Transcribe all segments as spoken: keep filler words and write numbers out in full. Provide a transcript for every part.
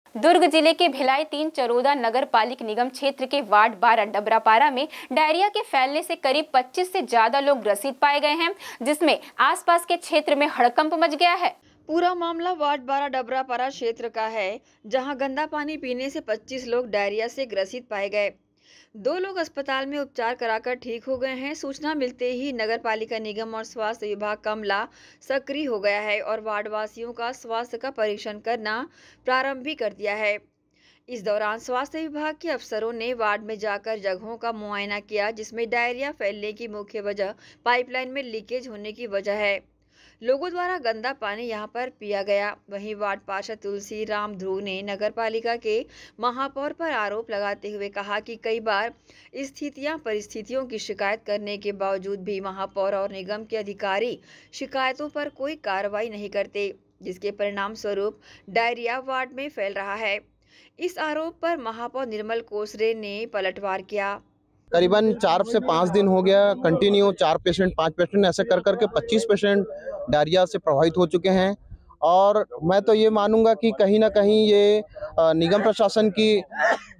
दुर्ग जिले के भिलाई तीन चरोदा नगर पालिक निगम क्षेत्र के वार्ड बारह डबरापारा में डायरिया के फैलने से करीब पच्चीस से ज्यादा लोग ग्रसित पाए गए हैं, जिसमें आसपास के क्षेत्र में हड़कंप मच गया है। पूरा मामला वार्ड बारह डबरापारा क्षेत्र का है, जहां गंदा पानी पीने से पच्चीस लोग डायरिया से ग्रसित पाए गए। दो लोग अस्पताल में उपचार कराकर ठीक हो गए हैं। सूचना मिलते ही नगर पालिका निगम और स्वास्थ्य विभाग का अमला सक्रिय हो गया है और वार्ड वासियों का स्वास्थ्य का परीक्षण करना प्रारंभ भी कर दिया है। इस दौरान स्वास्थ्य विभाग के अफसरों ने वार्ड में जाकर जगहों का मुआयना किया, जिसमें डायरिया फैलने की मुख्य वजह पाइपलाइन में लीकेज होने की वजह है। लोगों द्वारा गंदा पानी यहां पर पिया गया। वहीं वार्ड पार्षद तुलसी राम ध्रुव ने नगर पालिका के महापौर पर आरोप लगाते हुए कहा कि कई बार स्थितियां परिस्थितियों की शिकायत करने के बावजूद भी महापौर और निगम के अधिकारी शिकायतों पर कोई कार्रवाई नहीं करते, जिसके परिणाम स्वरूप डायरिया वार्ड में फैल रहा है। इस आरोप पर महापौर निर्मल कोसरे ने पलटवार किया। करीबन चार से पाँच दिन हो गया कंटिन्यू चार पेशेंट पाँच पेशेंट ऐसे कर करके पच्चीस पेशेंट डायरिया से प्रभावित हो चुके हैं। और मैं तो ये मानूंगा कि कहीं ना कहीं ये निगम प्रशासन की आ,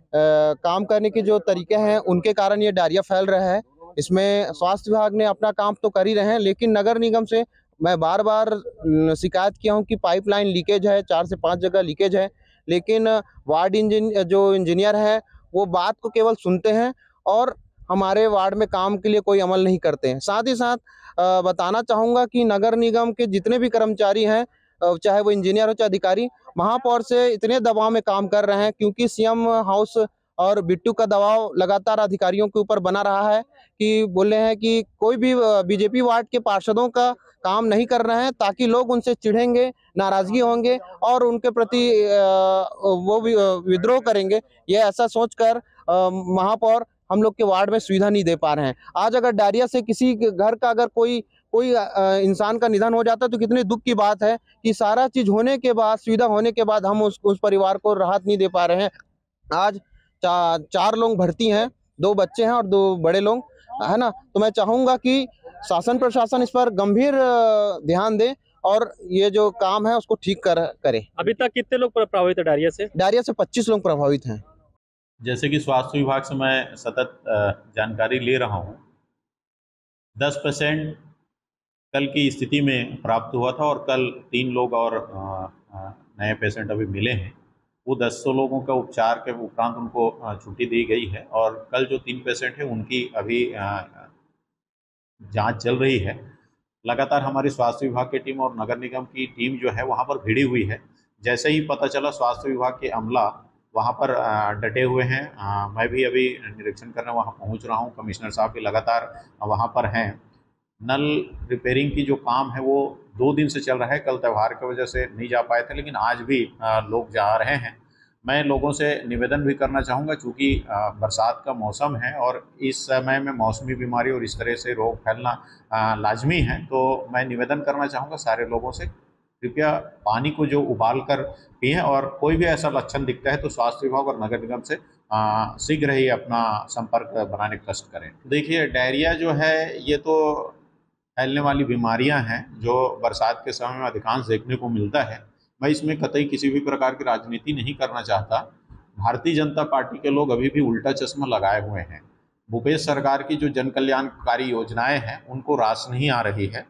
काम करने के जो तरीके हैं उनके कारण ये डायरिया फैल रहा है। इसमें स्वास्थ्य विभाग ने अपना काम तो कर ही रहे हैं, लेकिन नगर निगम से मैं बार बार शिकायत किया हूँ कि पाइपलाइन लीकेज है, चार से पाँच जगह लीकेज है, लेकिन वार्ड इंजीन जो इंजीनियर है वो बात को केवल सुनते हैं और हमारे वार्ड में काम के लिए कोई अमल नहीं करते हैं। साथ ही साथ बताना चाहूँगा कि नगर निगम के जितने भी कर्मचारी हैं, चाहे वो इंजीनियर हो चाहे अधिकारी, महापौर से इतने दबाव में काम कर रहे हैं क्योंकि सीएम हाउस और बिट्टू का दबाव लगातार अधिकारियों के ऊपर बना रहा है कि बोले हैं कि कोई भी बीजेपी वार्ड के पार्षदों का काम नहीं कर रहे हैं ताकि लोग उनसे चिढ़ेंगे, नाराजगी होंगे और उनके प्रति वो विद्रोह करेंगे। ये ऐसा सोचकर महापौर हम लोग के वार्ड में सुविधा नहीं दे पा रहे हैं। आज अगर डायरिया से किसी घर का अगर कोई कोई इंसान का निधन हो जाता है तो कितने दुख की बात है कि सारा चीज होने के बाद, सुविधा होने के बाद हम उस उस परिवार को राहत नहीं दे पा रहे हैं। आज चा, चार लोग भर्ती हैं, दो बच्चे हैं और दो बड़े लोग, है ना। तो मैं चाहूँगा कि शासन प्रशासन इस पर गंभीर ध्यान दे और ये जो काम है उसको ठीक कर करे। अभी तक कितने लोग प्रभावित है डायरिया से? डायरिया से पच्चीस लोग प्रभावित हैं। जैसे कि स्वास्थ्य विभाग से मैं सतत जानकारी ले रहा हूँ, दस परसेंट कल की स्थिति में प्राप्त हुआ था और कल तीन लोग और नए पेशेंट अभी मिले हैं। वो दस सौ लोगों का उपचार के उपरांत उनको छुट्टी दी गई है और कल जो तीन पेशेंट हैं उनकी अभी जांच चल रही है। लगातार हमारी स्वास्थ्य विभाग की टीम और नगर निगम की टीम जो है वहाँ पर भिड़ी हुई है। जैसे ही पता चला स्वास्थ्य विभाग के अमला वहाँ पर डटे हुए हैं। आ, मैं भी अभी निरीक्षण करने वहाँ पहुँच रहा हूँ। कमिश्नर साहब भी लगातार वहाँ पर हैं। नल रिपेयरिंग की जो काम है वो दो दिन से चल रहा है। कल त्यौहार की वजह से नहीं जा पाए थे, लेकिन आज भी आ, लोग जा रहे हैं। मैं लोगों से निवेदन भी करना चाहूँगा, चूँकि बरसात का मौसम है और इस समय में मौसमी बीमारी और इस तरह से रोग फैलना लाजमी है, तो मैं निवेदन करना चाहूँगा सारे लोगों से, कृपया पानी को जो उबाल कर पिएं और कोई भी ऐसा लक्षण दिखता है तो स्वास्थ्य विभाग और नगर निगम से शीघ्र ही अपना संपर्क बनाने का कष्ट करें। देखिए, डायरिया जो है ये तो फैलने वाली बीमारियां हैं जो बरसात के समय में अधिकांश देखने को मिलता है। मैं इसमें कतई किसी भी प्रकार की राजनीति नहीं करना चाहता। भारतीय जनता पार्टी के लोग अभी भी उल्टा चश्मा लगाए हुए हैं। भूपेश सरकार की जो जन कल्याणकारी योजनाएं हैं उनको रास नहीं आ रही है।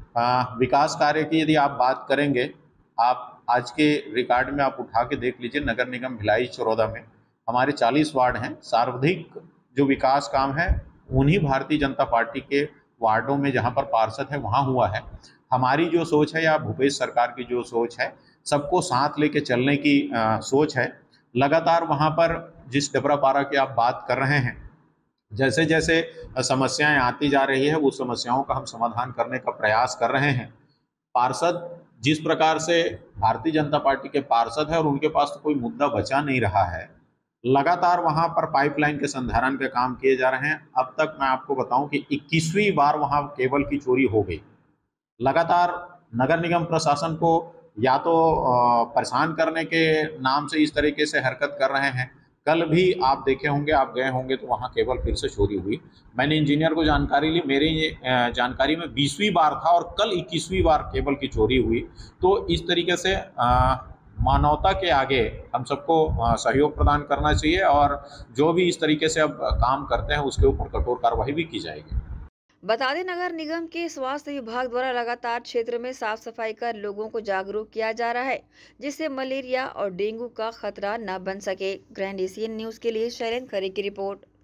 आ, विकास कार्य की यदि आप बात करेंगे, आप आज के रिकॉर्ड में आप उठा के देख लीजिए, नगर निगम भिलाई चरोदा में हमारे चालीस वार्ड हैं। सर्वाधिक जो विकास काम है उन्हीं भारतीय जनता पार्टी के वार्डों में जहां पर पार्षद है वहां हुआ है। हमारी जो सोच है या भूपेश सरकार की जो सोच है, सबको साथ लेके चलने की आ, सोच है। लगातार वहां पर जिस डबरापारा की आप बात कर रहे हैं, जैसे जैसे समस्याएं आती जा रही है उस समस्याओं का हम समाधान करने का प्रयास कर रहे हैं। पार्षद जिस प्रकार से भारतीय जनता पार्टी के पार्षद है और उनके पास तो कोई मुद्दा बचा नहीं रहा है, लगातार वहां पर पाइपलाइन के संधारण के काम किए जा रहे हैं। अब तक मैं आपको बताऊं कि इक्कीसवीं बार वहां केबल की चोरी हो गई। लगातार नगर निगम प्रशासन को या तो परेशान करने के नाम से इस तरीके से हरकत कर रहे हैं। कल भी आप देखे होंगे, आप गए होंगे तो वहाँ केबल फिर से चोरी हुई। मैंने इंजीनियर को जानकारी ली, मेरी जानकारी में बीसवीं बार था और कल इक्कीसवीं बार केबल की चोरी हुई। तो इस तरीके से मानवता के आगे हम सबको अ, सहयोग प्रदान करना चाहिए और जो भी इस तरीके से अब काम करते हैं उसके ऊपर कठोर कार्रवाई भी की जाएगी। बता दें, नगर निगम के स्वास्थ्य विभाग द्वारा लगातार क्षेत्र में साफ सफाई कर लोगों को जागरूक किया जा रहा है, जिससे मलेरिया और डेंगू का खतरा न बन सके। ग्रैंड एशियन न्यूज के लिए शैलेंद्र खरे की रिपोर्ट।